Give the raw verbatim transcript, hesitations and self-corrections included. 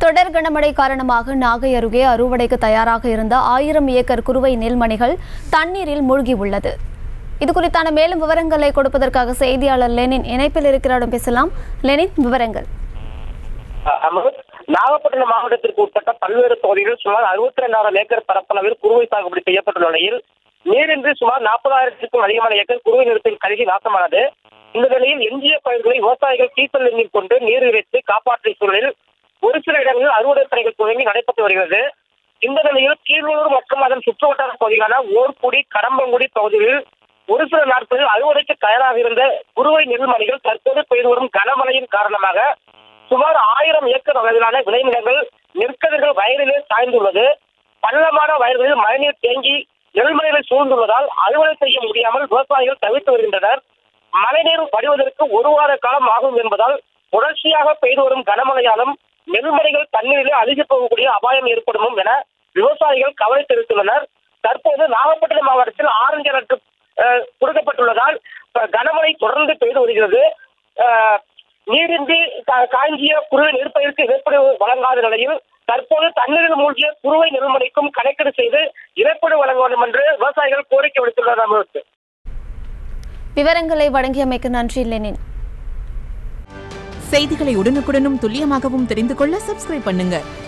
தொடர் கனமழை காரணமாக நாகை அருகே அறுவடைக்கு தயாராக இருந்த ஆயிரம் ஏக்கர் குறுவை நெல்மணிகள் தண்ணீரில் மூழ்கியுள்ளது. இது குறித்தான மேலும் விவரங்களை கொடுப்பதற்காக செய்தியாளர் லெனின் இணைப்பில் இருக்கிறாரிடம் பேசலாம். லெனின், விவரங்கள். நாகப்பட்டினம் மாவட்டத்திற்கு உட்பட்ட பல்வேறு பகுதிகளில் சுமார் அறுபத்தி இரண்டாயிரம் ஏக்கர் பரப்பளவில் குறுவை சாகுபடி செய்யப்பட்டுள்ள நிலையில் நீரின்றி சுமார் நாற்பதாயிரத்திற்கும் அதிகமான ஏக்கர் குறுவை நிலத்தில் கருகி நாசமானது. இந்த நிலையில் எஞ்சிய பயிர்களை விவசாயிகள் டீசல் எண்ணெய் கொண்டு நீர் இறைத்து காப்பாற்றிய சூழலில் ஒரு சில இடங்களில் அறுவடை பணிகள் துவங்கி நடைபெற்று வருகிறது. இந்த நிலையில் கீழூர் மற்றும் அதன் சுற்றுவட்டார பகுதிகளான ஓர்குடி, கடம்பங்குடி பகுதிகளில் ஒரு சில நாட்களில் அறுவடைக்கு தயாராக இருந்த குறுவை நெல்மணிகள் தற்போது பெய்து வரும் கனமழையின் காரணமாக சுமார் ஆயிரம் ஏக்கர் அளவிலான விளைநிலங்கள் நெற்கதிர்கள் வயலிலே சாய்ந்துள்ளது. பள்ளமான வயல்களில் மழைநீர் தேங்கி நெல்மணிகள் சூழ்ந்துள்ளதால் அறுவடை செய்ய முடியாமல் விவசாயிகள் தவிர்த்து வருகின்றனர். மழைநீர் வடிவதற்கு ஒரு வார காலம் ஆகும் என்பதால் தொடர்ச்சியாக பெய்து வரும் கனமழையாலும் நெல்மணிகள் தண்ணீரிலே அழுகி போகக்கூடிய அபாயம் ஏற்படும் என விவசாயிகள் கவலை தெரிவித்துள்ளனர். தற்போது நாகப்பட்டினம் மாவட்டத்தில் ஆரஞ்சு அலர்ட் கொடுக்கப்பட்டுள்ளதால் கனமழை தொடர்ந்து பெய்து வருகிறது. நீரின்றி காய்ஞ்சிய குறுவை நெற்பயிருக்கு இழப்பீடு வழங்காத நிலையில் தற்போது தண்ணீரில் மூழ்கிய குறுவை நெல்மணிக்கும் கணக்கீடு செய்து இழப்பீடு வழங்க வேண்டும் என்று விவசாயிகள் கோரிக்கை விடுத்துள்ளனர். விவரங்களை வழங்கியமைக்கு நன்றி லெனின். செய்திகளை உடனுக்குடனும் துல்லியமாகவும் தெரிந்து கொள்ள சப்ஸ்கிரைப் பண்ணுங்க.